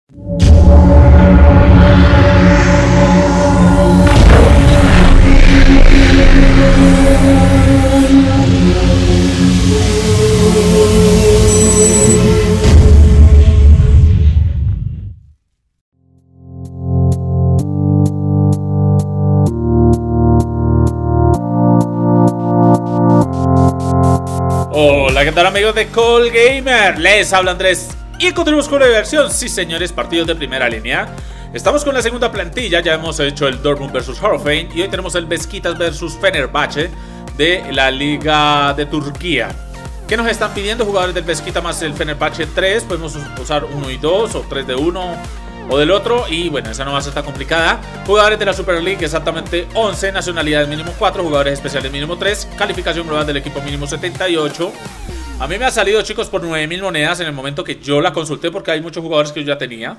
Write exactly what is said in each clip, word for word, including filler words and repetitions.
Hola, ¿qué tal amigos de Call Gamer? Les habla Andrés y continuamos con la diversión. Sí señores, partidos de primera línea. Estamos con la segunda plantilla, ya hemos hecho el Dortmund versus Horfein y hoy tenemos el Beşiktaş versus Fenerbahçe de la Liga de Turquía. ¿Qué nos están pidiendo? Jugadores del Beşiktaş más el Fenerbahçe tres, podemos usar uno y dos o tres de uno o del otro, y bueno, esa no va a ser tan complicada. Jugadores de la Super League exactamente once, nacionalidades mínimo cuatro, jugadores especiales mínimo tres, calificación global del equipo mínimo setenta y ocho. A mí me ha salido, chicos, por nueve mil monedas en el momento que yo la consulté, porque hay muchos jugadores que yo ya tenía.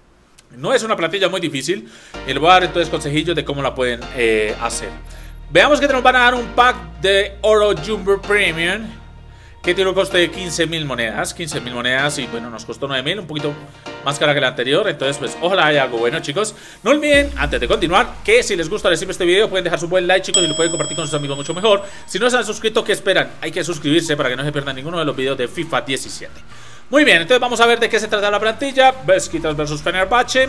No es una plantilla muy difícil y les voy a dar entonces consejillos de cómo la pueden eh, hacer. Veamos que nos van a dar un pack de Oro Jumbo Premium que tiene un coste de quince mil monedas, quince mil monedas, y bueno, nos costó nueve mil, un poquito más cara que la anterior. Entonces pues ojalá haya algo bueno, chicos. No olviden, antes de continuar, que si les gusta siempre este video pueden dejar su buen like, chicos, y lo pueden compartir con sus amigos mucho mejor. Si no se han suscrito, ¿qué esperan? Hay que suscribirse para que no se pierdan ninguno de los videos de FIFA diecisiete. Muy bien, entonces vamos a ver de qué se trata la plantilla. Beşiktaş versus Fenerbahçe.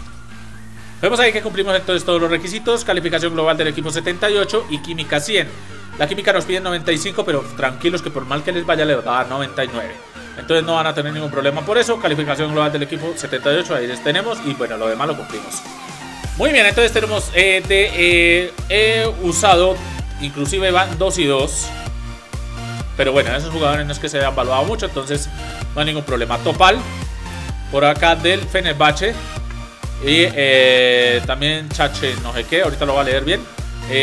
Vemos ahí que cumplimos entonces todos los requisitos. Calificación global del equipo setenta y ocho y química cien. La química nos piden noventa y cinco, pero tranquilos que por mal que les vaya les va a dar noventa y nueve. Entonces no van a tener ningún problema por eso. Calificación global del equipo setenta y ocho, ahí les tenemos. Y bueno, lo demás lo cumplimos. Muy bien, entonces tenemos eh, de eh, he usado, inclusive van dos y dos. Pero bueno, esos jugadores no es que se hayan valuado mucho, entonces no hay ningún problema. Topal, por acá del Fenerbahçe. Y eh, también Chache, no sé qué, ahorita lo voy a leer bien.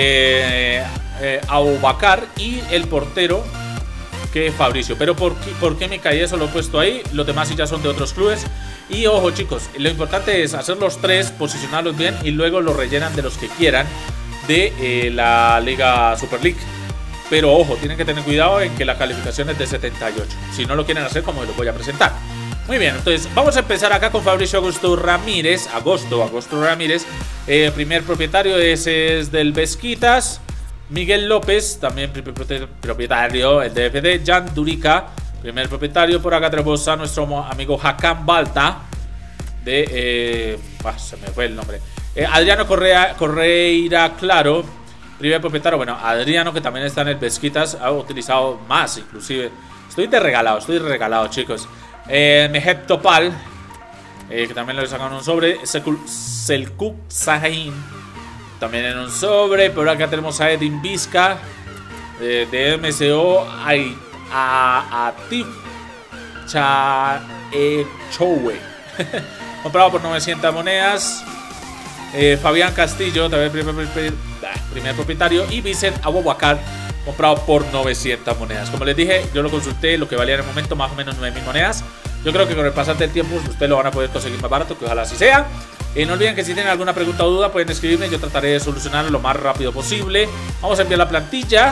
Eh, eh, Abubakar y el portero que es Fabricio. Pero ¿por qué, ¿por qué me caí eso? Lo he puesto ahí. Los demás sí ya son de otros clubes. Y ojo, chicos, lo importante es hacer los tres, posicionarlos bien y luego los rellenan de los que quieran de eh, la Liga Super League. Pero ojo, tienen que tener cuidado en que la calificación es de setenta y ocho. Si no lo quieren hacer, como los voy a presentar. Muy bien, entonces vamos a empezar acá con Fabricio Augusto Ramírez. Agosto, Agosto Ramírez. Eh, primer propietario, ese es del Beşiktaş. Miguel López, también propietario, el D F D. Jan Durica, primer propietario. Por acá tenemos a nuestro amigo Hakan Balta. De, eh, ah, se me fue el nombre. Eh, Adriano Correa, Correira Claro, primer propietario. Bueno, Adriano, que también está en el Beşiktaş, ha utilizado más inclusive. Estoy de regalado, estoy de regalado, chicos. Eh, Mehmet Topal, eh, que también le sacaron un sobre. Selçuk Şahin, también en un sobre. Por acá tenemos a Edin Vizca, eh, de M C O Atif Chaechowe, comprado por novecientas monedas. eh, Fabián Castillo, también primer, primer, primer propietario. Y Vicent Abubakar, comprado por novecientas monedas. Como les dije, yo lo consulté, lo que valía en el momento más o menos nueve mil monedas. Yo creo que con el pasar del tiempo ustedes lo van a poder conseguir más barato, que ojalá así sea. Eh, no olviden que si tienen alguna pregunta o duda pueden escribirme, yo trataré de solucionarlo lo más rápido posible. Vamos a enviar la plantilla.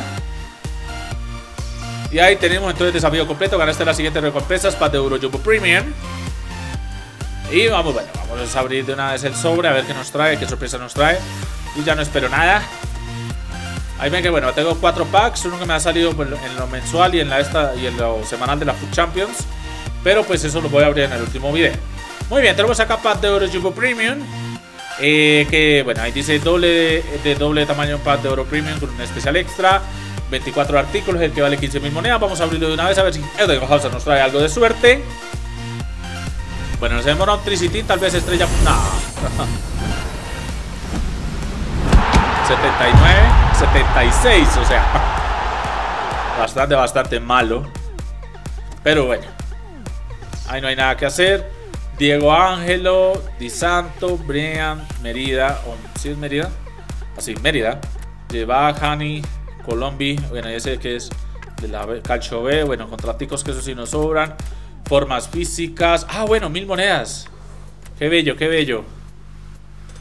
Y ahí tenemos entonces el desafío completo. Ganaste las siguientes recompensas: pack de Euro Jumbo Premium. Y vamos, bueno, vamos a abrir de una vez el sobre, a ver qué nos trae, qué sorpresa nos trae. Y ya no espero nada. Ahí ven que bueno, tengo cuatro packs, uno que me ha salido en lo mensual y en la esta y en lo semanal de la Food Champions. Pero pues eso lo voy a abrir en el último video. Muy bien, tenemos acá pack de Euro Jumbo Premium. Eh, que bueno, ahí dice doble de, de doble tamaño pack de Euro Premium con un especial extra. veinticuatro artículos, el que vale quince mil monedas. Vamos a abrirlo de una vez a ver si Eden Hazard nos trae algo de suerte. Bueno, nos demora un Tricitín, tal vez estrella. No. setenta y nueve, setenta y seis, o sea, bastante, bastante malo. Pero bueno, ahí no hay nada que hacer. Diego Ángelo, Di Santo, Brian, Mérida, o ¿sí es Mérida? Así, Mérida. Lleva Hani, Colombi, bueno, ese que es de la Calcio B. Bueno, contraticos que eso sí nos sobran. Formas físicas. Ah, bueno, mil monedas. Qué bello, qué bello.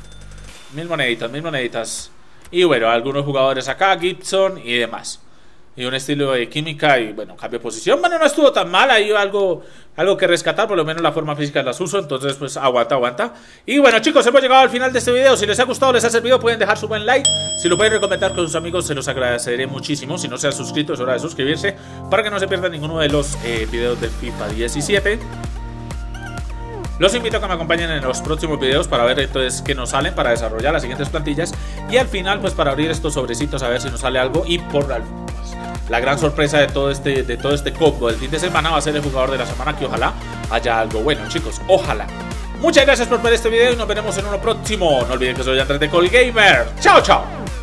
Mil moneditas, mil moneditas. Y bueno, algunos jugadores acá, Gibson y demás. y un estilo de química y bueno, cambio de posición. Bueno, no estuvo tan mal, hay algo, algo que rescatar, por lo menos la forma física las uso, entonces pues aguanta, aguanta. Y bueno chicos, hemos llegado al final de este video. Si les ha gustado, les ha servido, pueden dejar su buen like. Si lo pueden recomendar con sus amigos, se los agradeceré muchísimo. Si no se han suscrito, es hora de suscribirse para que no se pierdan ninguno de los eh, videos del FIFA diecisiete. Los invito a que me acompañen en los próximos videos para ver entonces qué nos salen, para desarrollar las siguientes plantillas y al final pues para abrir estos sobrecitos a ver si nos sale algo. Y por la, pues, la gran sorpresa de todo este de todo este combo del fin de semana va a ser el jugador de la semana, que ojalá haya algo bueno chicos, ojalá. Muchas gracias por ver este video y nos veremos en uno próximo. No olviden que soy Andrés de Colgamer. Chao, chao.